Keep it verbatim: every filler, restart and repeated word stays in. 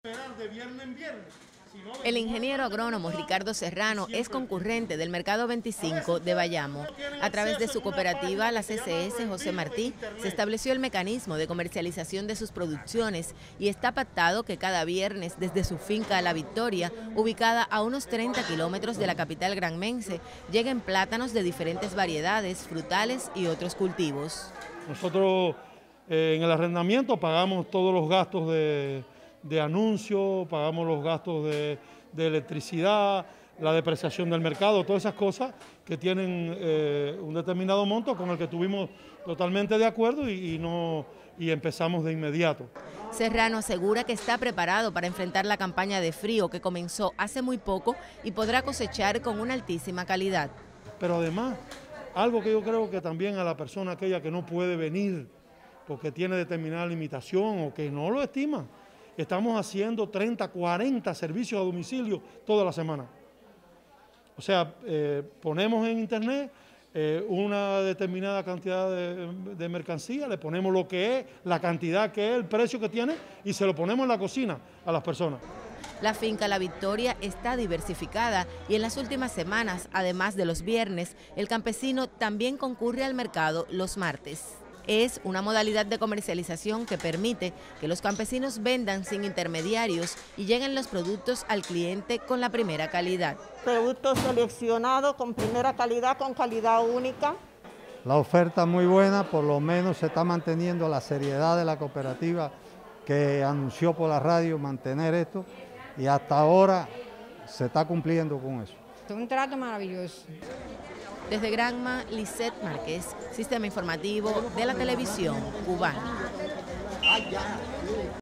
De viernes en viernes. El ingeniero agrónomo Ricardo Serrano es concurrente del Mercado veinticinco de Bayamo. A través de su cooperativa, la C C S José Martí, se estableció el mecanismo de comercialización de sus producciones y está pactado que cada viernes desde su finca La Victoria, ubicada a unos treinta kilómetros de la capital granmense, lleguen plátanos de diferentes variedades, frutales y otros cultivos. Nosotros eh, en el arrendamiento pagamos todos los gastos de... de anuncio, pagamos los gastos de, de electricidad, la depreciación del mercado, todas esas cosas que tienen eh, un determinado monto con el que estuvimos totalmente de acuerdo y, y, no, y empezamos de inmediato. Serrano asegura que está preparado para enfrentar la campaña de frío que comenzó hace muy poco y podrá cosechar con una altísima calidad. Pero además, algo que yo creo que también a la persona aquella que no puede venir porque tiene determinada limitación o que no lo estima, estamos haciendo treinta, cuarenta servicios a domicilio toda la semana. O sea, eh, ponemos en internet eh, una determinada cantidad de, de mercancía, le ponemos lo que es, la cantidad que es, el precio que tiene y se lo ponemos en la cocina a las personas. La finca La Victoria está diversificada y en las últimas semanas, además de los viernes, el campesino también concurre al mercado los martes. Es una modalidad de comercialización que permite que los campesinos vendan sin intermediarios y lleguen los productos al cliente con la primera calidad. Productos seleccionados con primera calidad, con calidad única. La oferta es muy buena, por lo menos se está manteniendo la seriedad de la cooperativa que anunció por la radio mantener esto y hasta ahora se está cumpliendo con eso. Es un trato maravilloso. Desde Granma, Lisette Márquez, Sistema Informativo de la Televisión Cubana.